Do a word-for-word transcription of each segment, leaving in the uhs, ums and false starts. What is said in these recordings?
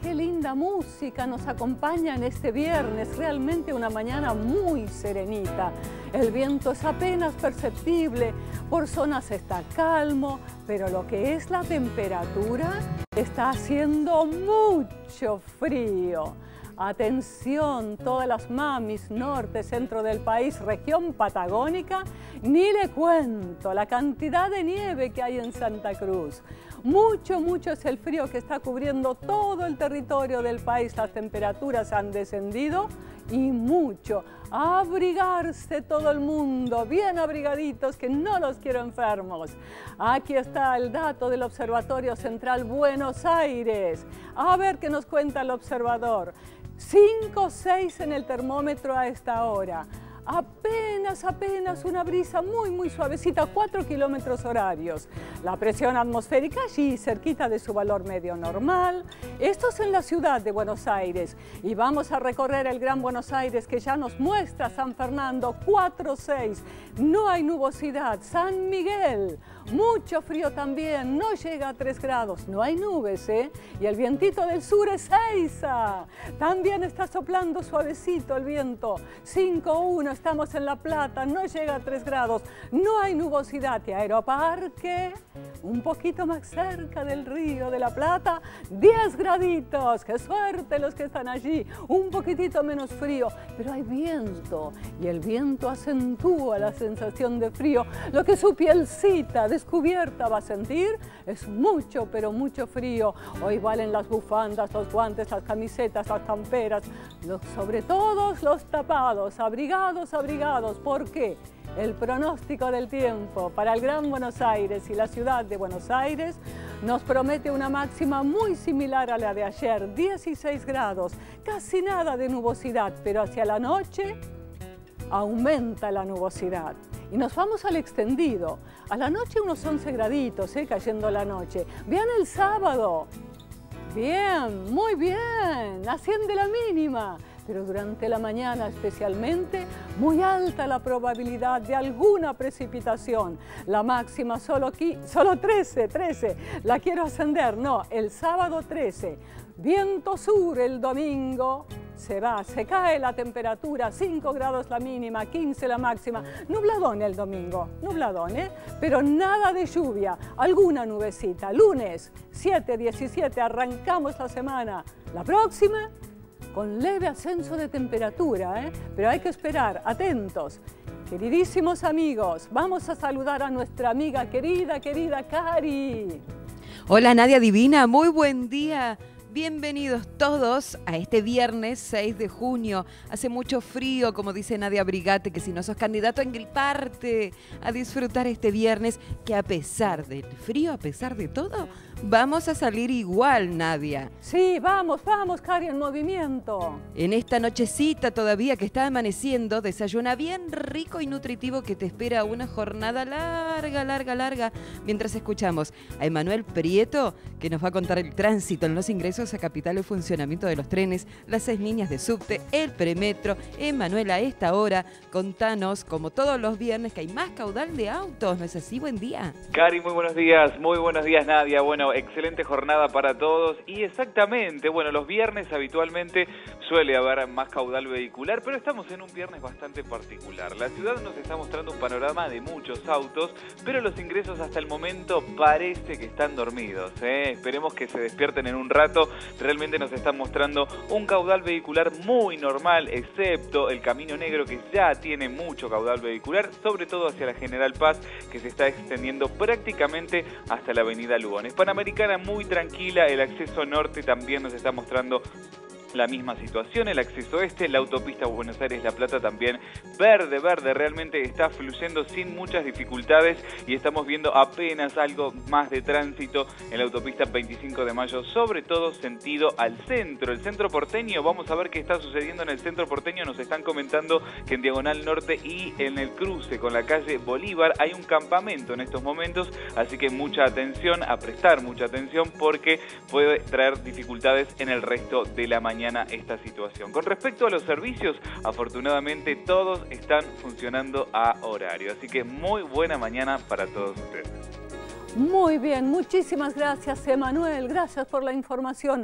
Qué linda música nos acompaña en este viernes, realmente una mañana muy serenita. El viento es apenas perceptible, por zonas está calmo, pero lo que es la temperatura está haciendo mucho frío. Atención, todas las mamis, norte, centro del país, región patagónica, ni le cuento la cantidad de nieve que hay en Santa Cruz. Mucho, mucho es el frío que está cubriendo todo el territorio del país. Las temperaturas han descendido y mucho. A abrigarse todo el mundo, bien abrigaditos, que no los quiero enfermos. Aquí está el dato del Observatorio Central Buenos Aires. A ver qué nos cuenta el observador. cinco seis en el termómetro a esta hora. Apenas, apenas una brisa muy, muy suavecita, cuatro kilómetros horarios. La presión atmosférica allí, cerquita de su valor medio normal. Esto es en la ciudad de Buenos Aires. Y vamos a recorrer el Gran Buenos Aires que ya nos muestra San Fernando, cuatro seis. No hay nubosidad. San Miguel, mucho frío también, no llega a tres grados. No hay nubes, ¿eh? Y el vientito del sur es Ezeiza. También está soplando suavecito el viento, cinco uno. Estamos en La Plata, no llega a tres grados, no hay nubosidad. Y Aeroparque, un poquito más cerca del río de La Plata, diez graditos. ¡Qué suerte los que están allí! Un poquitito menos frío, pero hay viento y el viento acentúa la sensación de frío. Lo que su pielcita descubierta va a sentir es mucho, pero mucho frío. Hoy valen las bufandas, los guantes, las camisetas, las camperas, los, sobre todo los tapados, abrigados, abrigados. ¿Por qué? El pronóstico del tiempo para el Gran Buenos Aires y la ciudad de Buenos Aires nos promete una máxima muy similar a la de ayer, dieciséis grados, casi nada de nubosidad, pero hacia la noche aumenta la nubosidad. Y nos vamos al extendido. A la noche unos once graditos, ¿eh? Cayendo la noche. Vean el sábado. Bien, muy bien, asciende la mínima. Pero durante la mañana especialmente, muy alta la probabilidad de alguna precipitación. La máxima solo aquí, solo trece, trece. La quiero ascender, no, el sábado trece. Viento sur el domingo. Se va, se cae la temperatura, cinco grados la mínima, quince la máxima. Nubladón el domingo, nubladón, ¿eh? Pero nada de lluvia, alguna nubecita. Lunes, siete, diecisiete, arrancamos la semana. La próxima, con leve ascenso de temperatura, ¿eh? Pero hay que esperar, atentos. Queridísimos amigos, vamos a saludar a nuestra amiga querida, querida Cari. Hola Nadia Divina, muy buen día. Bienvenidos todos a este viernes seis de junio. Hace mucho frío, como dice Nadia Brigate, que si no sos candidato a engriparte, a disfrutar este viernes, que a pesar del frío, a pesar de todo, vamos a salir igual, Nadia. Sí, vamos, vamos, Cari, en movimiento. En esta nochecita todavía que está amaneciendo, desayuna bien rico y nutritivo que te espera una jornada larga, larga, larga, mientras escuchamos a Emanuel Prieto, que nos va a contar el tránsito en los ingresos a Capital, el funcionamiento de los trenes, las seis líneas de subte, el premetro. Emanuel, a esta hora, contanos, como todos los viernes, que hay más caudal de autos, ¿no es así? Buen día. Cari, muy buenos días, muy buenos días, Nadia. Bueno, excelente jornada para todos y exactamente, bueno, los viernes habitualmente suele haber más caudal vehicular, pero estamos en un viernes bastante particular. La ciudad nos está mostrando un panorama de muchos autos, pero los ingresos hasta el momento parece que están dormidos, ¿eh? Esperemos que se despierten en un rato. Realmente nos están mostrando un caudal vehicular muy normal, excepto el Camino Negro, que ya tiene mucho caudal vehicular, sobre todo hacia la General Paz, que se está extendiendo prácticamente hasta la avenida Lugones. Panamericana muy tranquila, el acceso norte también nos está mostrando la misma situación, el acceso este, la autopista Buenos Aires-La Plata también verde, verde, realmente está fluyendo sin muchas dificultades y estamos viendo apenas algo más de tránsito en la autopista veinticinco de mayo, sobre todo sentido al centro, el centro porteño. Vamos a ver qué está sucediendo en el centro porteño. Nos están comentando que en Diagonal Norte y en el cruce con la calle Bolívar hay un campamento en estos momentos, así que mucha atención, a prestar mucha atención porque puede traer dificultades en el resto de la mañana esta situación. Con respecto a los servicios, afortunadamente todos están funcionando a horario, así que muy buena mañana para todos ustedes. Muy bien, muchísimas gracias, Emanuel, gracias por la información.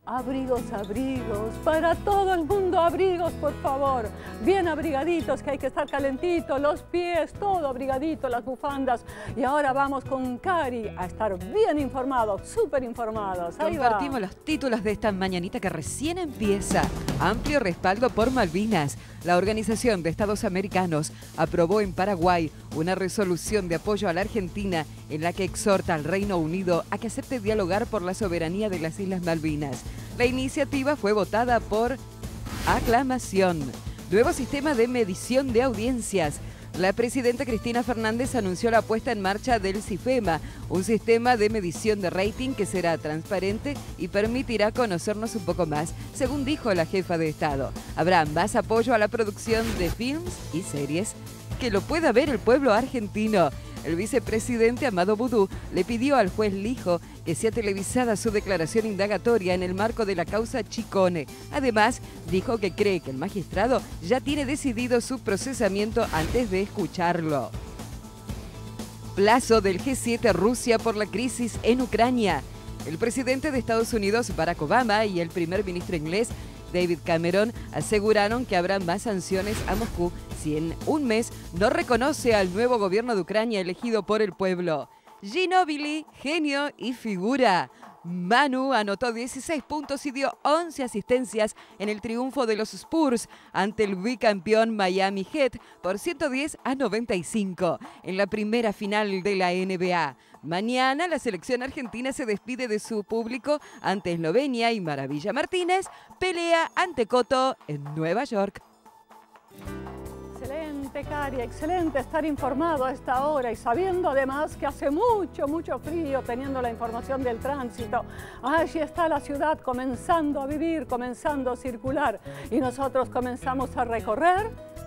Abrigos, abrigos, para todo el mundo abrigos, por favor. Bien abrigaditos, que hay que estar calentitos, los pies, todo abrigadito, las bufandas. Y ahora vamos con Cari a estar bien informados, súper informados. Ahí Compartimos va. los títulos de esta mañanita que recién empieza. Amplio respaldo por Malvinas. La Organización de Estados Americanos aprobó en Paraguay una resolución de apoyo a la Argentina en la que exhorta al Reino Unido a que acepte dialogar por la soberanía de las Islas Malvinas. La iniciativa fue votada por aclamación. Nuevo sistema de medición de audiencias. La presidenta Cristina Fernández anunció la puesta en marcha del CIFEMA, un sistema de medición de rating que será transparente y permitirá conocernos un poco más, según dijo la jefa de Estado. Habrá más apoyo a la producción de films y series que lo pueda ver el pueblo argentino. El vicepresidente Amado Boudou le pidió al juez Lijo que sea televisada su declaración indagatoria en el marco de la causa Chicone. Además, dijo que cree que el magistrado ya tiene decidido su procesamiento antes de escucharlo. Plazo del G siete Rusia por la crisis en Ucrania. El presidente de Estados Unidos, Barack Obama, y el primer ministro inglés, David Cameron, aseguraron que habrá más sanciones a Moscú si en un mes no reconoce al nuevo gobierno de Ucrania elegido por el pueblo. Ginóbili, genio y figura. Manu anotó dieciséis puntos y dio once asistencias en el triunfo de los Spurs ante el bicampeón Miami Heat por ciento diez a noventa y cinco en la primera final de la N B A. Mañana la selección argentina se despide de su público ante Eslovenia y Maravilla Martínez pelea ante Cotto en Nueva York. Excelente, Cari, excelente estar informado a esta hora y sabiendo además que hace mucho, mucho frío, teniendo la información del tránsito. Allí está la ciudad comenzando a vivir, comenzando a circular y nosotros comenzamos a recorrer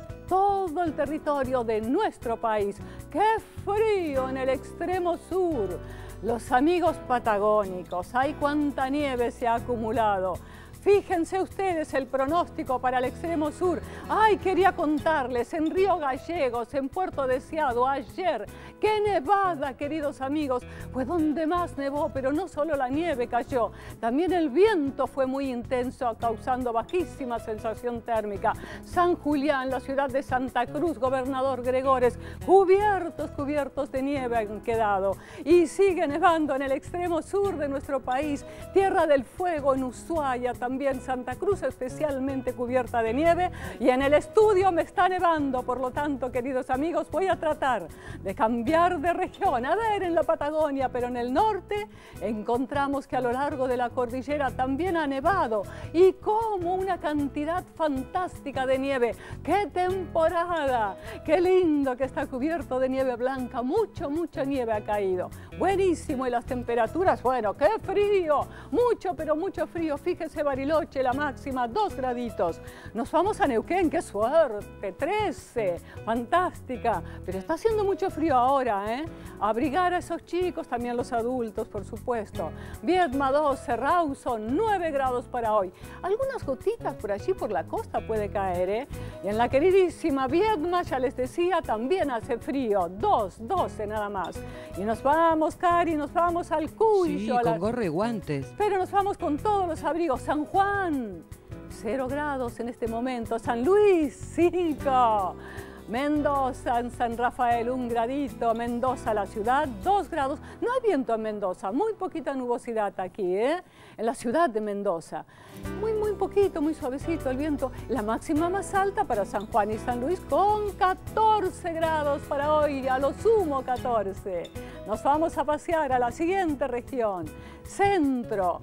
todo el territorio de nuestro país. ¡Qué frío en el extremo sur! Los amigos patagónicos, ¡ay cuánta nieve se ha acumulado! Fíjense ustedes el pronóstico para el extremo sur. Ay, quería contarles, en Río Gallegos, en Puerto Deseado, ayer, qué nevada, queridos amigos. Fue donde más nevó, pero no solo la nieve cayó, también el viento fue muy intenso, causando bajísima sensación térmica. San Julián, la ciudad de Santa Cruz, Gobernador Gregores, cubiertos, cubiertos de nieve han quedado. Y sigue nevando en el extremo sur de nuestro país, Tierra del Fuego, en Ushuaia, también También Santa Cruz especialmente cubierta de nieve y en el estudio me está nevando, por lo tanto, queridos amigos, voy a tratar de cambiar de región. A ver, en la Patagonia, pero en el norte encontramos que a lo largo de la cordillera también ha nevado y como una cantidad fantástica de nieve. ¡Qué temporada! ¡Qué lindo que está cubierto de nieve blanca! Mucho, mucha nieve ha caído. Buenísimo, y las temperaturas, bueno, ¡qué frío! Mucho, pero mucho frío. Fíjese, Bariloche, la máxima, dos graditos. Nos vamos a Neuquén, qué suerte, trece, fantástica. Pero está haciendo mucho frío ahora, ¿eh? Abrigar a esos chicos, también los adultos, por supuesto. Viedma doce, Rawson, nueve grados para hoy. Algunas gotitas por allí, por la costa, puede caer, ¿eh? Y en la queridísima Viedma, ya les decía, también hace frío, dos, doce nada más. Y nos vamos, Cari, nos vamos al Cuyo. Sí, a con la... gorro y guantes. Pero nos vamos con todos los abrigos. San Juan, cero grados en este momento. San Luis, cinco. Mendoza, en San Rafael, un gradito. Mendoza, la ciudad, dos grados. No hay viento en Mendoza, muy poquita nubosidad aquí, ¿eh? En la ciudad de Mendoza. Muy, muy poquito, muy suavecito el viento. La máxima más alta para San Juan y San Luis con catorce grados para hoy, a lo sumo catorce. Nos vamos a pasear a la siguiente región. Centro,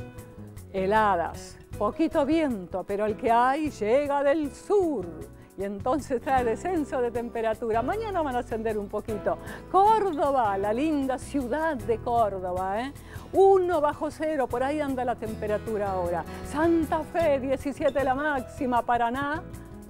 heladas, poquito viento, pero el que hay llega del sur. Y entonces trae descenso de temperatura. Mañana van a ascender un poquito. Córdoba, la linda ciudad de Córdoba, ¿eh? uno bajo cero, por ahí anda la temperatura ahora. Santa Fe, diecisiete la máxima. Paraná,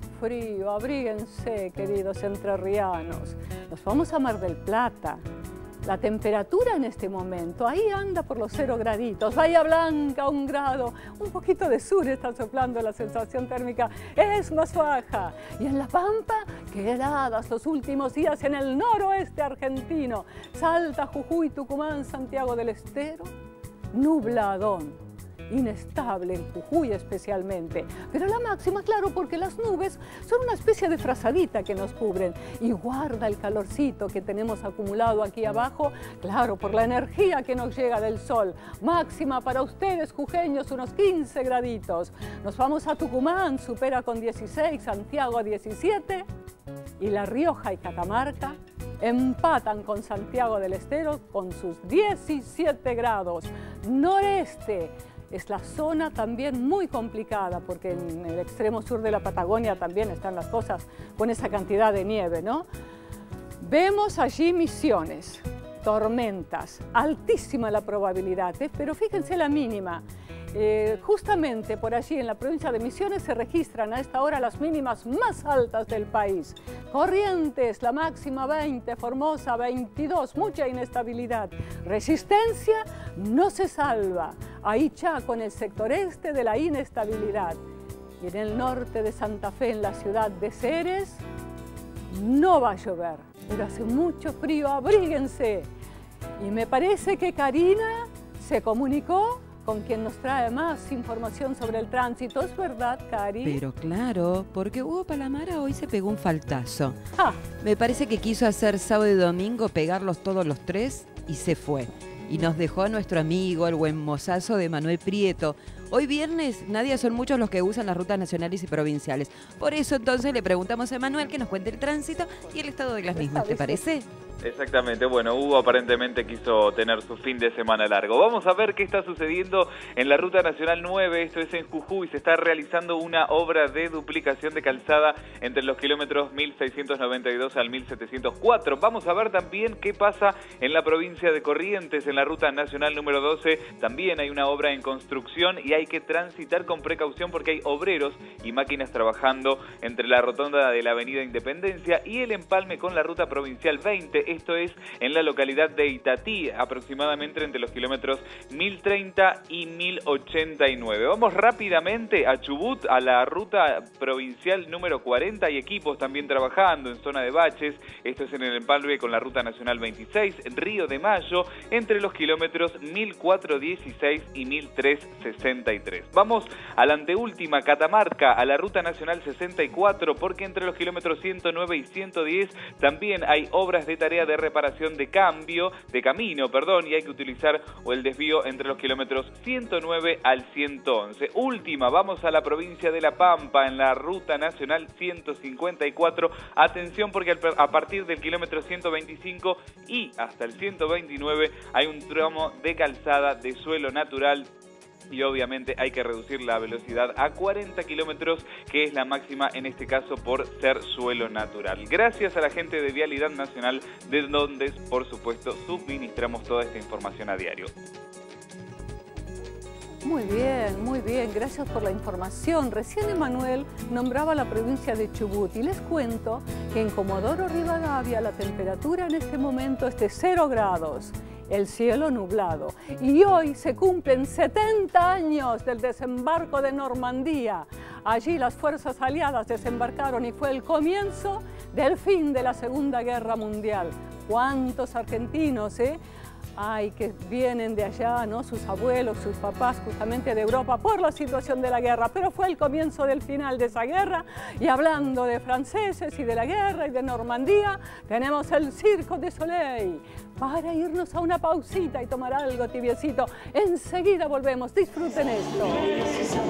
frío, abríguense, queridos entrerrianos. Nos vamos a Mar del Plata. La temperatura en este momento, ahí anda por los cero graditos. Bahía Blanca, un grado, un poquito de sur está soplando, la sensación térmica es más baja. Y en La Pampa, qué heladas los últimos días en el noroeste argentino. Salta, Jujuy, Tucumán, Santiago del Estero, nubladón. inestable en Jujuy especialmente. Pero la máxima, claro, porque las nubes son una especie de frazadita que nos cubren y guarda el calorcito que tenemos acumulado aquí abajo, claro, por la energía que nos llega del sol. Máxima para ustedes, jujeños, unos quince graditos. Nos vamos a Tucumán, supera con dieciséis, Santiago diecisiete, y La Rioja y Catamarca empatan con Santiago del Estero con sus diecisiete grados. Noreste es la zona también muy complicada porque en el extremo sur de la Patagonia también están las cosas con esa cantidad de nieve, ¿no? Vemos allí Misiones, tormentas, altísima la probabilidad, ¿eh? Pero fíjense la mínima. Eh, justamente por allí en la provincia de Misiones se registran a esta hora las mínimas más altas del país. Corrientes, la máxima veinte, Formosa veintidós, mucha inestabilidad. Resistencia no se salva, ahí Chaco en el sector este de la inestabilidad. Y en el norte de Santa Fe, en la ciudad de Ceres, no va a llover, pero hace mucho frío, abríguense. Y me parece que Karina se comunicó con quien nos trae más información sobre el tránsito. ¿Es verdad, Cari? Pero claro, porque Hugo Palamara hoy se pegó un faltazo. Ah. Me parece que quiso hacer sábado y domingo, pegarlos todos los tres y se fue. Y nos dejó a nuestro amigo, el buen mozazo de Manuel Prieto. Hoy viernes, Nadia, son muchos los que usan las rutas nacionales y provinciales. Por eso entonces le preguntamos a Manuel que nos cuente el tránsito y el estado de las mismas, ¿te parece? Exactamente, bueno, Hugo aparentemente quiso tener su fin de semana largo. Vamos a ver qué está sucediendo en la Ruta Nacional nueve, esto es en Jujuy. Se está realizando una obra de duplicación de calzada entre los kilómetros mil seiscientos noventa y dos al mil setecientos cuatro. Vamos a ver también qué pasa en la provincia de Corrientes, en la Ruta Nacional número doce. También hay una obra en construcción y hay que transitar con precaución porque hay obreros y máquinas trabajando entre la rotonda de la Avenida Independencia y el empalme con la Ruta Provincial veinte. Esto es en la localidad de Itatí, aproximadamente entre los kilómetros mil treinta y mil ochenta y nueve. Vamos rápidamente a Chubut, a la ruta provincial número cuarenta. Hay equipos también trabajando en zona de baches. Esto es en el empalme con la Ruta Nacional veintiséis, Río de Mayo, entre los kilómetros mil cuatrocientos dieciséis y mil trescientos sesenta y tres. Vamos a la anteúltima, Catamarca, a la Ruta Nacional sesenta y cuatro, porque entre los kilómetros ciento nueve y ciento diez también hay obras de tarea de reparación de cambio, de camino, perdón, y hay que utilizar el desvío entre los kilómetros ciento nueve al ciento once. Última, vamos a la provincia de La Pampa, en la Ruta Nacional ciento cincuenta y cuatro. Atención porque a partir del kilómetro ciento veinticinco y hasta el ciento veintinueve hay un tramo de calzada de suelo natural. Y obviamente hay que reducir la velocidad a cuarenta kilómetros, que es la máxima en este caso por ser suelo natural. Gracias a la gente de Vialidad Nacional, de donde, por supuesto, suministramos toda esta información a diario. Muy bien, muy bien. Gracias por la información. Recién Emanuel nombraba la provincia de Chubut y les cuento que en Comodoro Rivadavia la temperatura en este momento es de cero grados. El cielo nublado. Y hoy se cumplen setenta años del desembarco de Normandía. Allí las fuerzas aliadas desembarcaron y fue el comienzo del fin de la Segunda Guerra Mundial. ¿Cuántos argentinos, eh? Ay, que vienen de allá, ¿no? Sus abuelos, sus papás, justamente de Europa, por la situación de la guerra. Pero fue el comienzo del final de esa guerra. Y hablando de franceses y de la guerra y de Normandía, tenemos el Circo du Soleil para irnos a una pausita y tomar algo tibiecito. Enseguida volvemos. Disfruten esto.